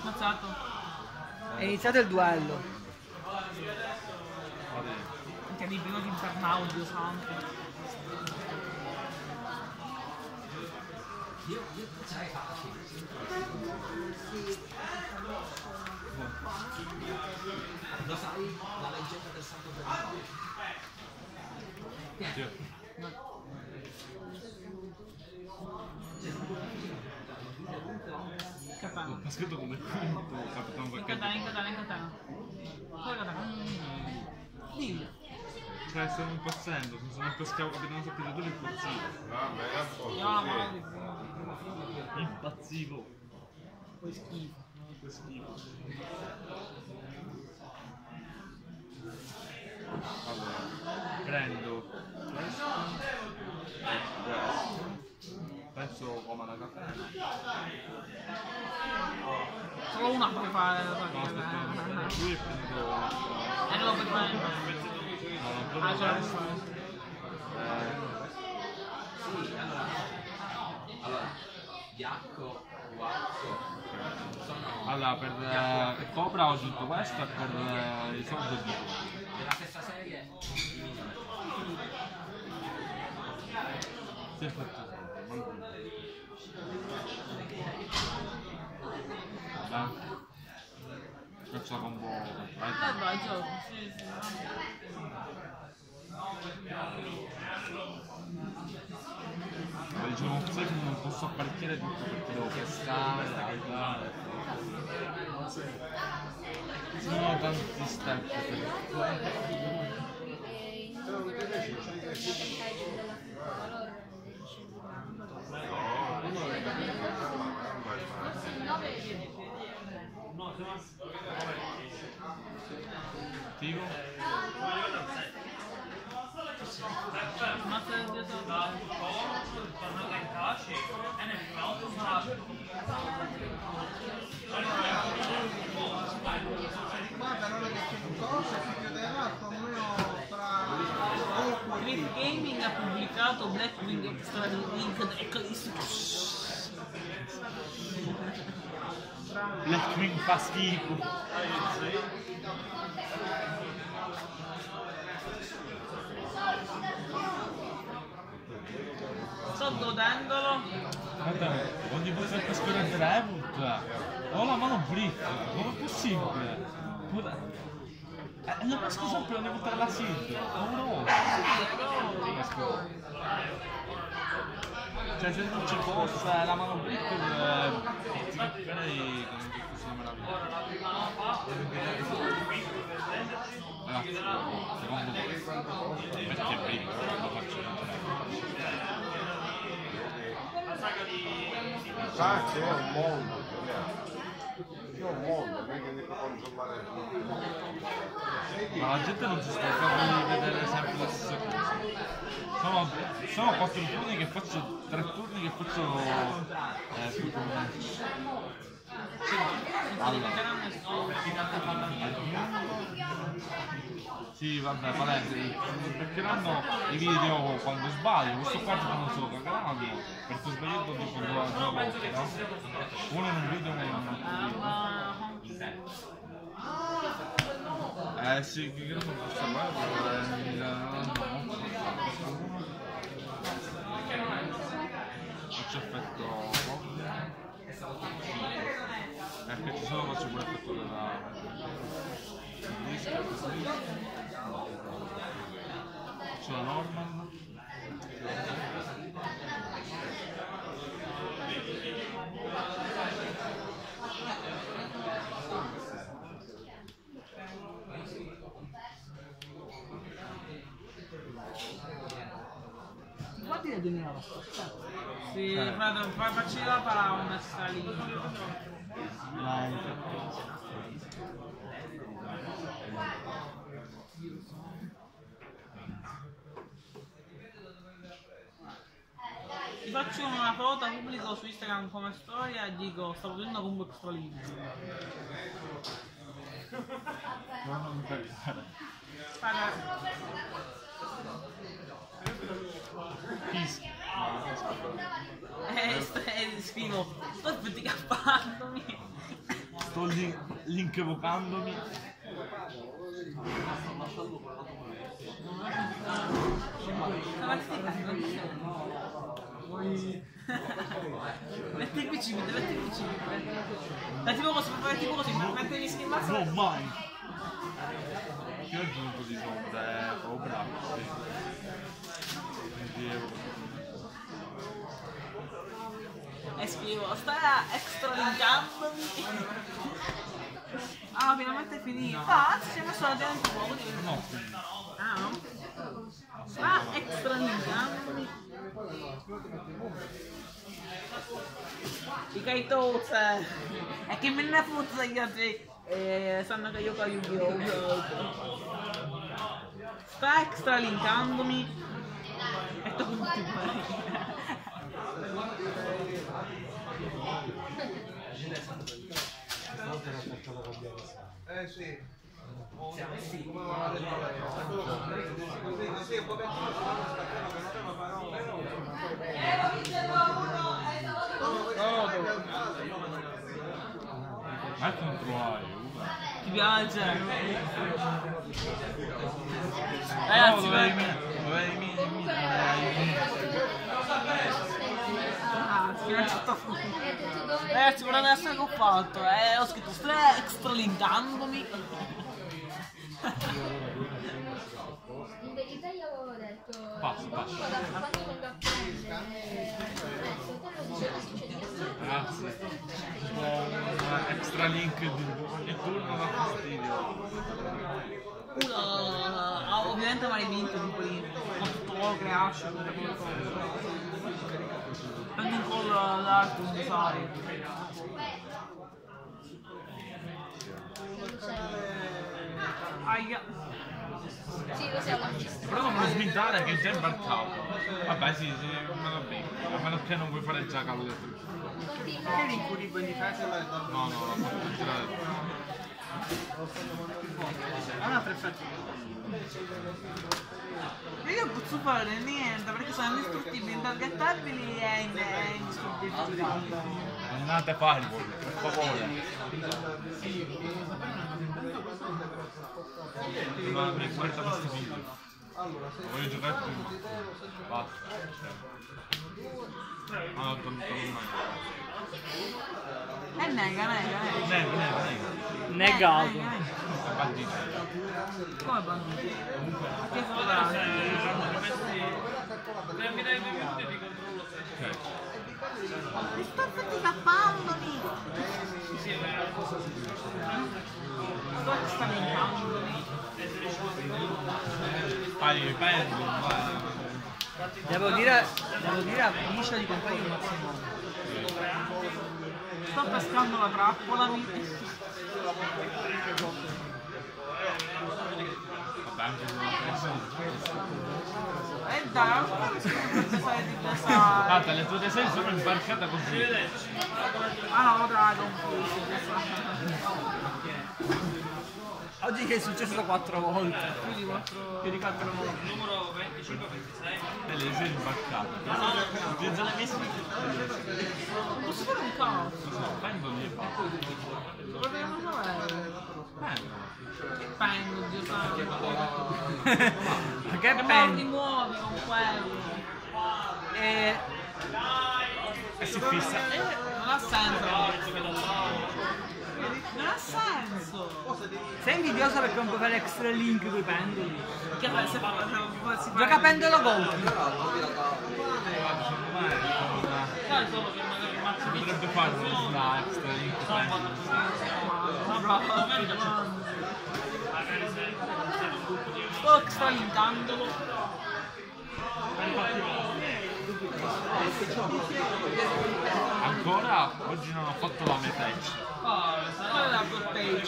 Ammazzato. È iniziato il duello. Incredibile, di Infernaud, Dio santo. Lo sai? La leggenda del santo Bernardo. Katana. Ha scritto come punto, capitano In perché... katana, in katana, in katana. Quale katana? Dillo. Cioè, stiamo impazzendo, sono sempre schiavo capitano sapete tu l'impazzivo. Vabbè, è un po' Io la così. mano di... Impazzivo. Poi schifo. Che schifo. Allora, prendo questo e questo. Penso come una catena. Solo una puoi fare la No, aspetta, partita. qui e prendo... E non lo puoi fare. No, non prendo Ah, ce la puoi questo. fare. Sì, allora, Iacco, Guacco, sono Allora, per Cobra ho aggiunto questo e per i soldi dico. della stessa serie. Sì, infatti, vabbè. Faccio combo. Vai. Vai, gioco. Sì, sì. Ma diciamo così che non posso apparecchiare tutto perché devo pescare, tagliare. Sono tanti step attivo. Mazza del dietro. Guarda, non è che c'è un corso, si chiuderà più o meno tra... Cliff Gaming ha pubblicato Blackwing Extra Linked Eclipse. Blackwing fa schifo. Sto godendolo. Guarda, ogni volta che scorre il reboot ho la mano brick, come è possibile? Lo pesco sempre ogni volta la seed, pauroso. Cioè se non ci fosse la mano brick ti capirei come fosse una meraviglia. Ragazzi, secondo me perché brick lo faccio Qua c'è un mondo, c'è un mondo, non è che devi controllare tutto. ma la gente non si stanca di vedere sempre la stessa cosa. Sono 4 turni che faccio, 3 turni che faccio sì, vabbè, palese, perché hanno i video quando sbaglio, questo qua tipo non se lo cagheranno, perché ho sbagliato tipo due volte, no? Uno in un video e uno in un altro video. Sì, che non posso faccio effetto perché ci sono faccio pure effetto della disco così faccio la normal Infatti ne dominava. Sì, vado, facci la parola lì. Ti faccio una foto, pubblico su Instagram come storia e dico sto vedendo combo extralino. non mi cagare fischi Scrivo, sto aspetti che ha fatto. sto Link evocandomi. Metti il PC, metti il PC. Dai tipo così, fai tipo così, metti gli skin mazza. No, mai! Io ho aggiunto di sonde, proprio bravo. E scrivo, stai extra linkandomi. Ah, finalmente è finito. Ah, anzi ci hai messo la gente un po', quindi... No, Ah, no? Ah, extra linkandomi. I Kaitose. E che me ne fotte gli altri sanno che io con Yu-Gi-Oh! Sta extra linkandomi. E tu punti Sì. Come aveva detto lei. Sì, un po' ma non trovare. Ti piace? No, Ragazzi, ragazzi, guardate adesso che ho fatto, ho scritto stai extra linkandomi. In verità io avevo detto Passa. quando vengo a prendere adesso quello diceva succede Ragazzi, extra link di turno da fastidio. Ovviamente avrei vinto tipo lì, con tutto quello che asce, prendi un call d'arte non sai. Aia. sì, lo so, l'ho visto. Però non smentare che è già imbarcato. Vabbè sì, me lo dico. A meno che non vuoi fare il giaccalo dietro. Continua. Che l'incuribo in difesa? No, la faccio girare. Ha una treffatina. Io non posso fare niente perché sono indistruttibili, intargettabili e indistruttibili. Andate a fireball, per favore. Ma mi guarda questo video. Voglio giocare prima. Basta. Ah, non Nega. Nega. Negato. È bandito. Come bandito? Che fa? Ok. Mi sto faticappandomi! Sto stamincandomi. Fai pendulum, vai. Devo dire a Misha di comprare un massimo. Sto pescando la trappola. Vabbè, anche se non penso. E dai, non so perché sai di questa... Guarda, le tue design sono imbarcate così. Ah no, Dragon Ball. Oggi che è successo 4 volte. Più di 4 volte. Numero 25-26. E le sei imbarcate. Utilizza le mie sfide. Non posso fare un cazzo. No, pendolo e basta. Proviamo a fare. Pendolo. Che pengo, Dio santo. Che Che penno. mordi muovi con quello. E si fissa. Non ha senso. Non ha senso. sei invidiosa perché non puoi fare extra link con i pendoli. Che fai se fa? Gioca pendolo gold. Secondo me Sai solo che magari mazzo di potrebbe fare una extra link pendolo. Sto extra linkandolo. Ancora oggi non ho fatto la metaccia. Qual è la good page?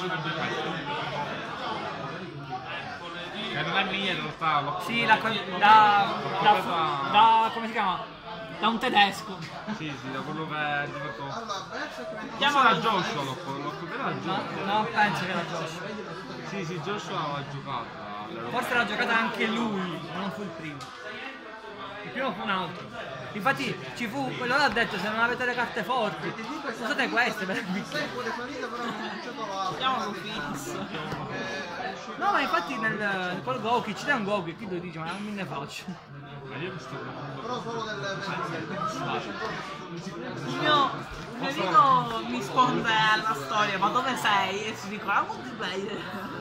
Che non è mia in realtà, l'ho Sì, da come si chiama? Da un tedesco. Sì, da quello che è arrivato. Chiama Forse era Joshua, l'ho copiato da No, Joshua. no, penso che era Joshua. Sì, Joshua l'aveva giocata. Forse l'ha giocata anche lui, ma non fu il primo. Il primo fu un altro. Infatti ci fu, quello là ha detto se non avete le carte forti, usate queste per Sei pure salita però non c'è trovato. Chiamalo Fix. No, ma infatti col Goki ci dà un Goki, qui tu dici ma non me ne faccio. Ma io mi sto guardando. Però solo del Il mio amico mi risponde alla storia, ma dove sei? E si dico, multiplayer.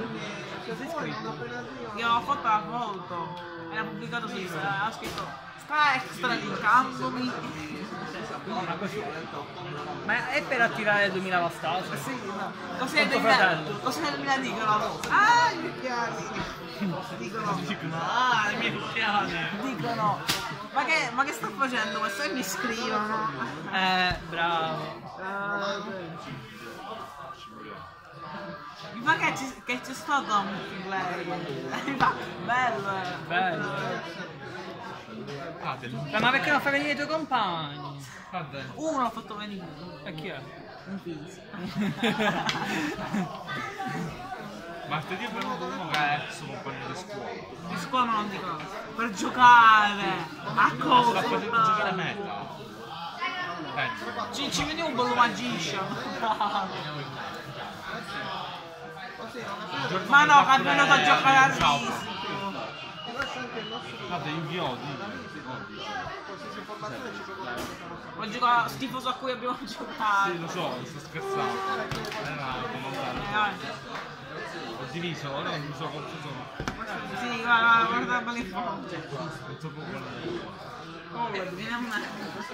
Io ho fatto la foto, era pubblicato su Instagram, ha scritto sta extra linkandomi. Ma è per attirare 2000 vastasi? Sì, no. Così Con tuo fratello. Così nel 2000 dicono, ah gli occhiali. Dicono, Ah, i miei occhiali! dicono, ma che sta facendo questo? E mi scrivono. Bravo. Mi fa che c'è stato un multiplayer. Mi fa, bello. Bello. Ah, del Ma perché non fai venire i tuoi compagni? Vabbè. Uno l'ho fatto venire. E chi è? Un Fix. Martedì è venuto uno che è ex compagno di scuola. Di scuola non di cosa. Per giocare. A Sta cosa? facendo giocare meta. Ci vedi un bello magician. Ma no, che è venuto a giocare al risico. Guarda, Yu-Gi-Oh! Ho giocato schifoso a cui abbiamo giocato. Sì, lo so, sto scherzando. Ho diviso, ora non so quanto sono. Sì, guarda belli forte. Non so come. Oh, vieni a me.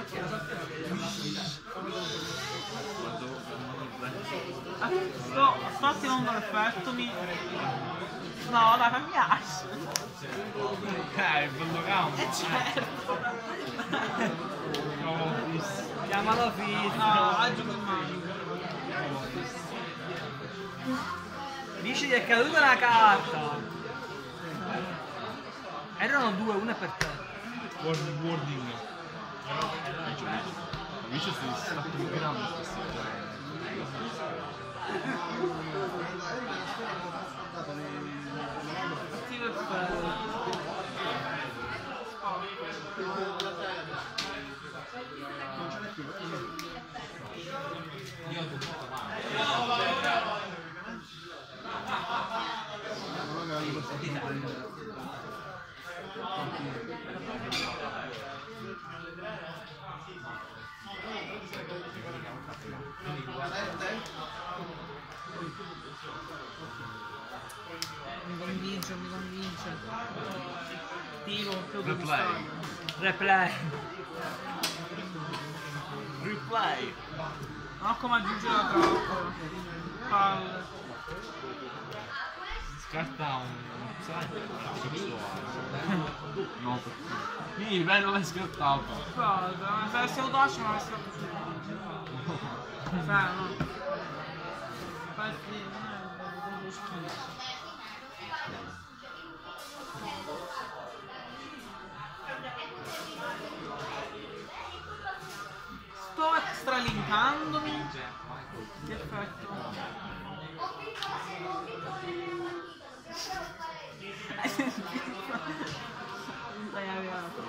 Sto attivando l'effetto mi. No, dai, mi piace. Il bello campo. Certo. No, visto. Chiamalo Fizz. No, aggiungo il mano. Dici che è caduta una carta. Erano due, una è per te. Wording. Invece si sta migrando questa Sì, perfetto. Mi convince. Tiro più che Replay. Replay. Replay. Non ho come aggiungere la troppo. Palle. Scarta un sexuale. No, perché. Sì, bello l'hai scartato. Cosa? Se avessi avuto lascio non avessi fatto più. Sai, no? Infatti, è schifo. Sto extra linkandomi. Perfetto. Hai sentito? Stai arrivato.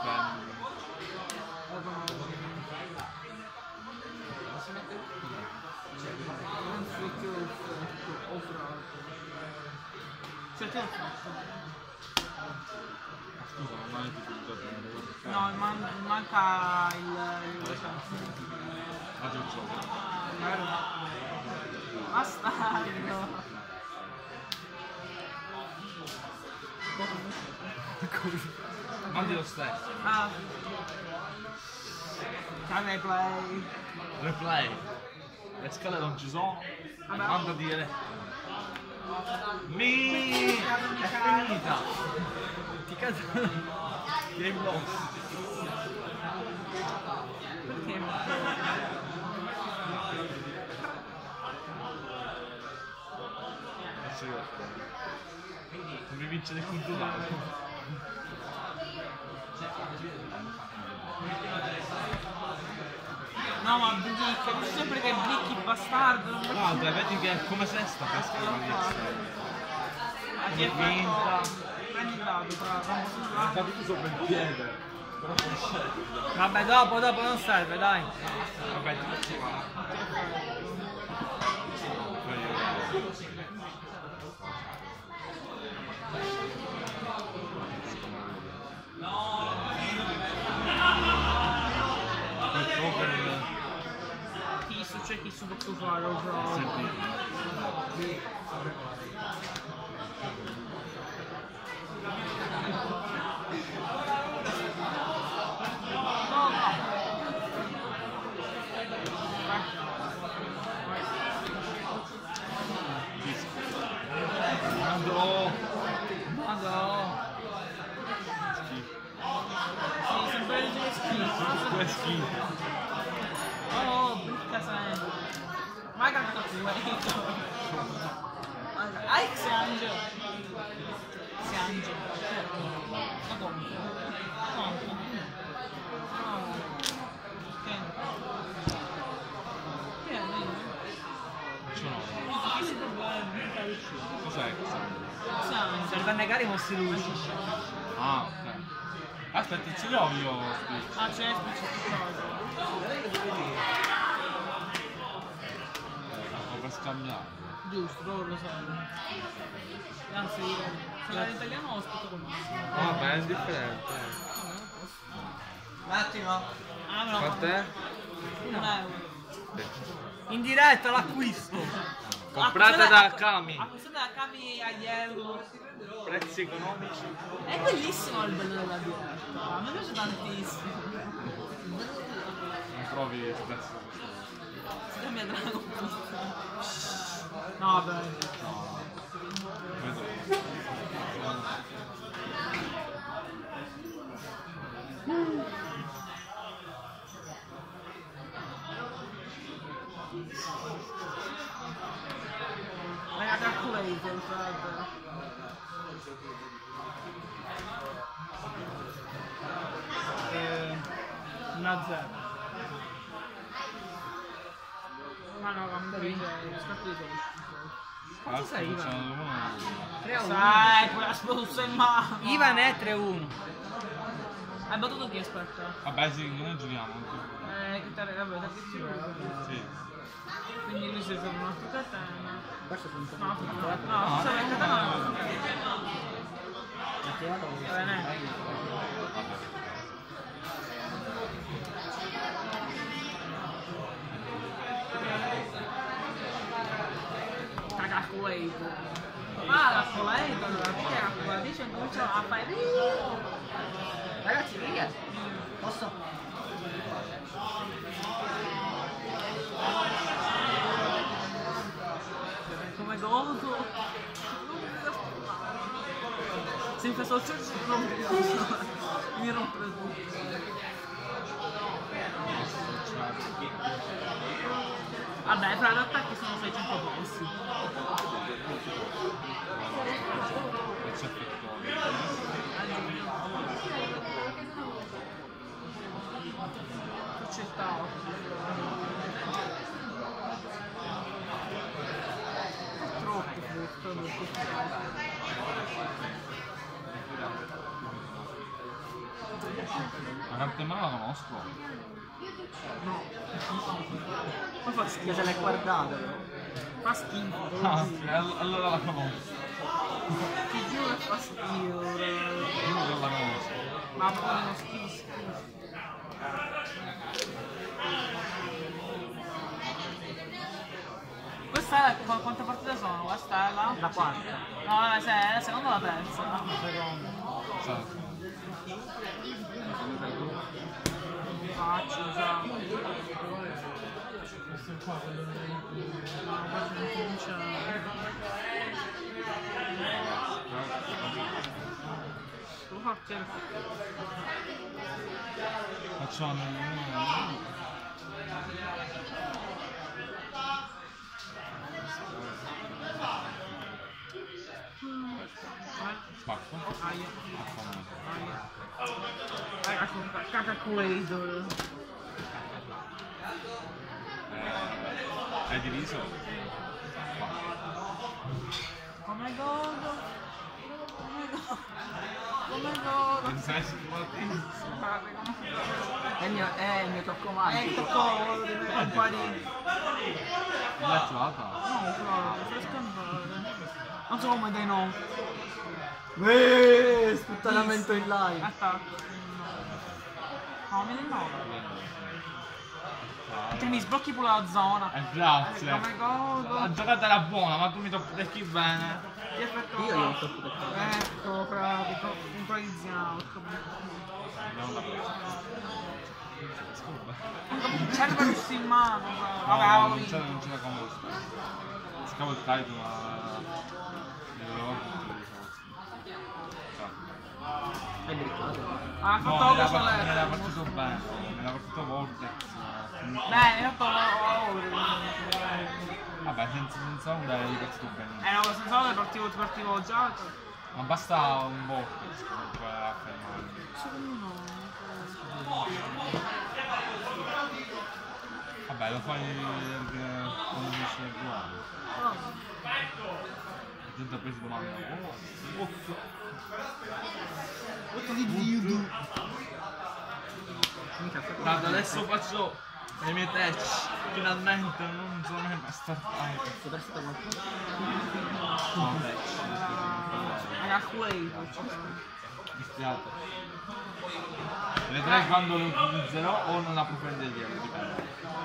Non so che ho fatto. Cioè te l'ho fatto. Scusa, non hai utilizzato. No, manca il Ah, già so. bastardo. Mandi lo stesso. Ah. Cane play. Replay. Le scale non ci sono. Vabbè. Manda dire. È finita. Che cazzo? Game lost. Perché? Come vincere il quinto dado. No, ma Blick, dici sempre che Blick il bastardo. Non Guarda, vedi che è come sesta pesca la Ah, ti è vinta. fatto. Prendi il dado, bravo. Ha capito sopra il piede. Vabbè, dopo non serve, dai. Vabbè, ti C'è chi su posso fare, lo so. Sì, sembra il giro schifo. è schifo. Oh, brutta sempre. Ma cazzo questo. Ai si angelo. Si angelo. Ma come? No. Che? Che è? C'è cos'è questo? Si angelo. Serve a negare i mostri luci. Ah, ok. Aspetta, ce li ho io. Ah, c'è qualcosa. Per scambiare. Giusto, loro lo sanno. Anzi, se la italiano ospito con me. Vabbè, è differente. Un attimo. Ah, no. Quant'è? €1. In diretta l'acquisto. Comprate da Kami. Acquistate da Kami agli euro. Prezzi economici. È bellissimo il bello della diretta. A me piace tantissimo. Non trovi spesso. Si cambia Dragon Ball. No, vabbè. Vedo. Raga, calcolator, frate. Una zero. Ma no, cambiare scatto di soldi. Quanto sei, Ivan? 3-1. Sai, quella sprussa in mano. Ivan è 3-1. Hai battuto chi, aspetta? Vabbè, sì, noi giochiamo. Che te vabbè, da che ci Sì. quindi lui si è stato un altro catena. Questo è un po' No, no, sai, il catena no. Va bene. La calcolator. Ah, la calcolator, perché la calcolatrice comincia a fare. Ragazzi, via. Posso? Come godo. Sempre social mi rompere tutto. Vabbè, fra gli attacchi sono 600 posti. C'è effettuato. Accettato. Troppo frutto. Ma quante mani la conosco? No. Ma fa schifo. Che se l'hai guardata. Fa schifo. Ah, sì, allora la conosco. Ti giuro che fa schifo. Io che la conosco. Ma proprio schifo. Questa è quante partite sono? Questa è la? La quarta. No, vabbè, se è la seconda o la terza? Sa. Faccio, sa. Questo qua quello no, guarda, non comincia. Devo farti il Facciamo. Spacco. aia. Spacco. Raga, calcolator. Hai diviso? Come godo? Come Non sai se È il mio tocco il magico. tocco dei miei compagni. l'ha trovata? No, però, fresco andare. Non so come dei no. Sputtanamento in live. Aspetta. No, me ne no. Che mi sblocchi pure la zona. Grazie. Come godo. La giocata era buona, ma tu mi tocchi perché bene. Ti aspetto. Io non tocco per te. Ecco, pratico. Improvvisiamo. C'è per russi in mano. Vabbè, No, ho non vinto. c'è la comoda. Scavo il Taito, ma... mi dovevo tutte le cose. Hai briccato. Ha No, fatto me l'ha cosa partito bene. Me l'ha partito Vortex. Beh, in realtà Vabbè, senza nulla hai partito bene. no, senza ore partivo già. Ma basta un Vortex comunque a fermare. Vabbè, lo fai quando finisce il ruolo. La gente ha preso domanda. Guarda, adesso faccio le mie touch. Finalmente non sono mai startato. No, Era Kuwait. mi spiace. Vedrai quando lo utilizzerò o non approfondirò, dipende.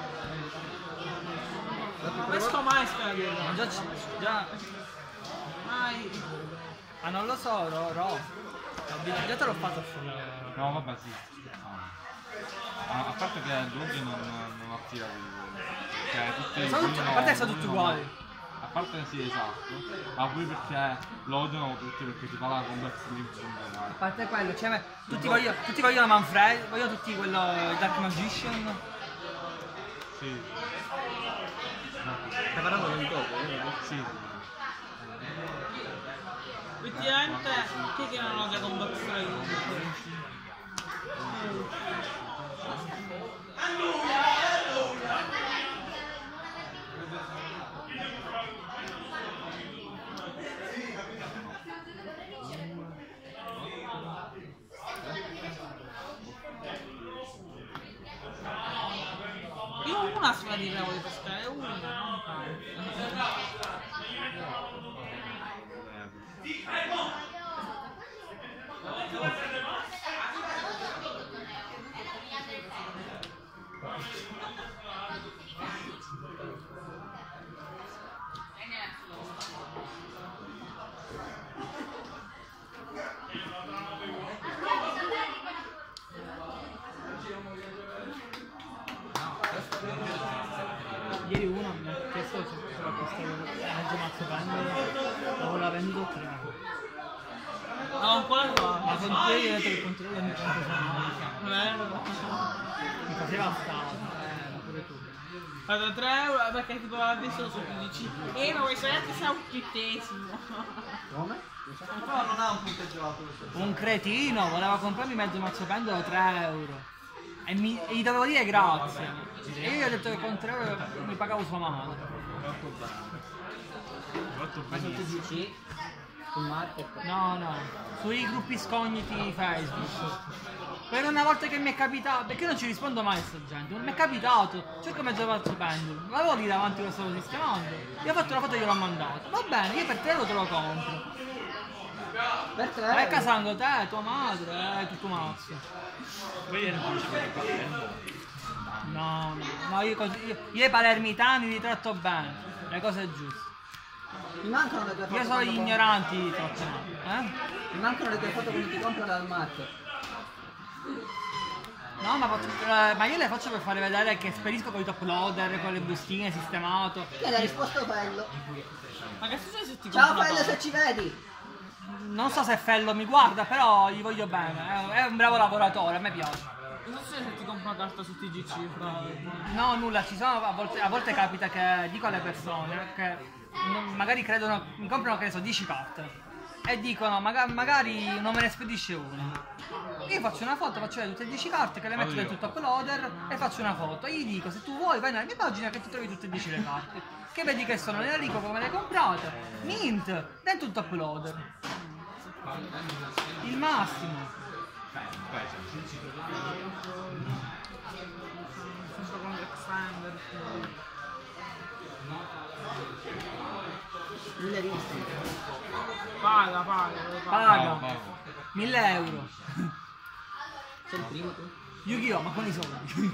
Questo mai scadere. Già. Mai. Ah, non lo so, Ro. Già te l'ho fatto finire. No, vabbè, sì, sto scherzando. A parte che il Luigi non attira quelli. Cioè, tutti A parte che sono tutti uguali. A parte sì, esatto. Ma poi perché lo odiano tutti perché ti fa la conversione in fondo. A parte quello, cioè, tutti vogliono Manfred, vogliono tutti quello Dark Magician. Sì, Stai parlando del gioco, sì. Effettivamente, chi è che non odia con Backstreet? Io ho una sola di regola di pescare, una, non tanto. Ieri uno mi ha chiesto se poteva costare mezzo mazzo pendolo, dopo la venduto 3 euro. No, ancora qua. Ma con te io ho detto che il controllo mi faceva stare, ma pure tu. Allora 3 euro perché tipo adesso su 15. Ma vuoi sapere che sei un chittesimo. Come? Però non ha un punteggio alto questo. Un cretino voleva comprarmi mezzo mazzo pendolo 3 euro. E gli dovevo dire grazie. E io gli ho detto che con 3 euro mi pagavo sua mano. Fatto benissimo. TGC? Sul market? No, no. Sui gruppi scogniti Facebook. Per una volta che mi è capitato, perché non ci rispondo mai a sta gente, mi è capitato, cerco mezzo mazzo pendolo, l'avevo lì davanti lo stavo sistemando, io ho fatto una foto e gliel'ho mandato, va bene, io per 3 euro te lo compro. Per te? Vai casando te, tua madre, tutto mazzo. Poi non ci fai capire. No, no, io i palermitani li tratto bene, le cose giuste. Mi mancano le tue foto. Io sono gli quando ignoranti li tratto male, Mi mancano le tue foto quando ti comprano dal market. No, ma io le faccio per fare vedere che spedisco con i top loader, con le bustine sistemato. Che l'ha risposto Fello. Ma che succede se ti Ciao compro Fello una se ci vedi. Non so se Fello mi guarda, però gli voglio bene, è un bravo lavoratore, a me piace. cosa succede se ti compro una carta su TGC? Fra... No, nulla, ci sono, a volte capita che dico alle persone che magari credono, mi comprano che ne so 10 carte e dicono magari non me ne spedisce una. Io faccio una foto, faccio vedere tutte le 10 carte che le metto dentro il top loader e faccio una foto. E gli dico, se tu vuoi vai nella mia pagina che ti trovi tutte e 10 le carte. Che vedi che sono nell'arico come le hai comprate. Mint, dentro un top loader. Il massimo. Sempre con l'extender. Paga. Paga. 1000 euro. Sei il primo tu? Yu-Gi-Oh! Ma con i soldi.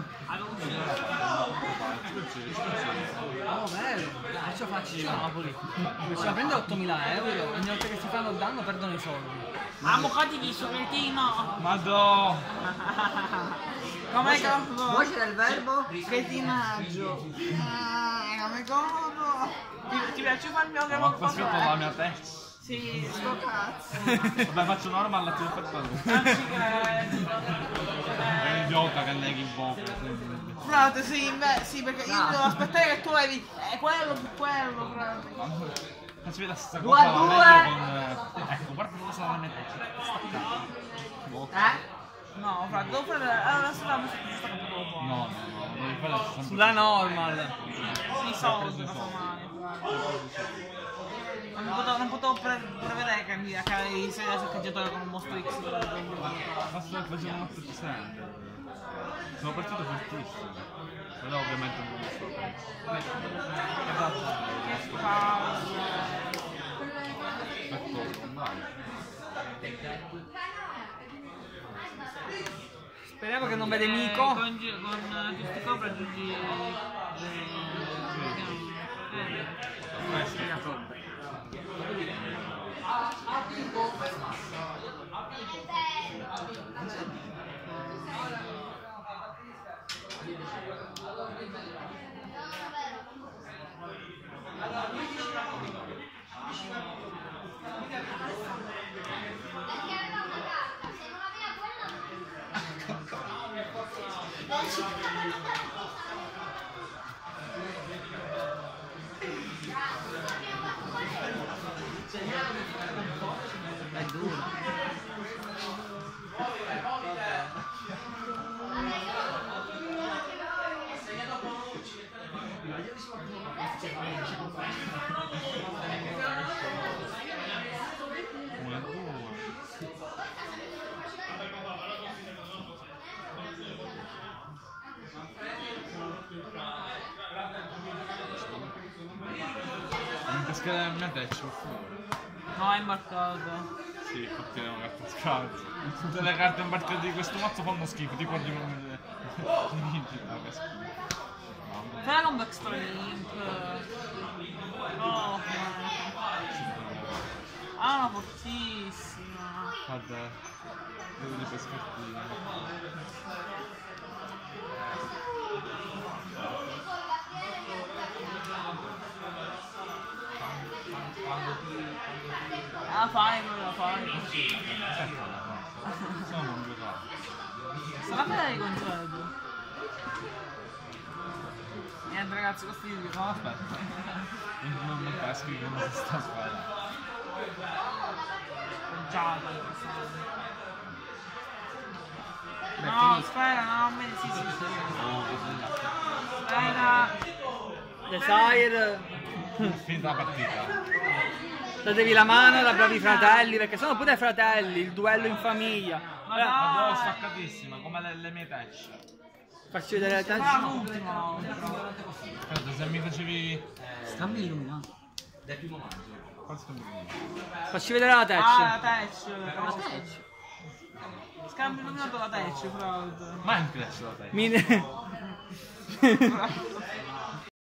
Oh, vero. Adesso faccio Napoli. Bisogna prendere 8000 euro e ogni volta che si fanno il danno perdono i soldi. Avvocati di cretino. Madò! Come corpo? Poi c'era il verbo? Cretinaggio. Come corpo? Ti piace farmi un Ma qua sotto la mia testa. Sì, sto cazzo. Vabbè, faccio normal, ti ho fatto tu. Non ci credo. È un idiota che neghi il bocco. Frate, sì, beh, sì, perché io devo aspettare che tu levi. Quello, frate. Faccio vedere la stessa 2 a cosa. 2. la metto con... Ecco, guarda cosa la metto. No, frate, devo fare. Allora, sta dopo. No, devi fare la stessa Sulla normal. Sì, soldi, casomai, frate. Non potevo prevedere che mi avevi sei da saccheggiatore con un mostro X. Ma sto facendo un altro center. Sono partito fortissimo. Però ovviamente non lo so. Che palle. Ecco, vai. Speriamo che non vede Nico. Con giusti copra aggiungi. È duro. Non cascare la mia testa fuori. No, è imbarcato. Sì, perché è una carta scarsa. Tutte le carte imbarcate di questo mazzo fanno schifo, tipo di non che schifo. Fai un extra link. Oh, una fortissima. Guarda, vedo le pescattine. Fai quello, fai. Sono non giocato. Sarà che di congedo. Niente ragazzi, questi video. No, aspetta. Non peschi che non si sta sparando. Già, no, aspetta, no, sì. Aspetta. Desire. Finita la partita. Datevi la mano da bravi fratelli, perché sono pure fratelli, il duello in famiglia. Madonna, staccatissima, come le mie tecce. Facci vedere la Sarà testa. l'ultima. Guarda, se mi facevi... Scambi illuminato. Dal primo maggio. Quasi scambio. Facci vedere la Ah, testa. la touch. Scambio illuminato la touch, frate. Minecraft la tecce. Mi...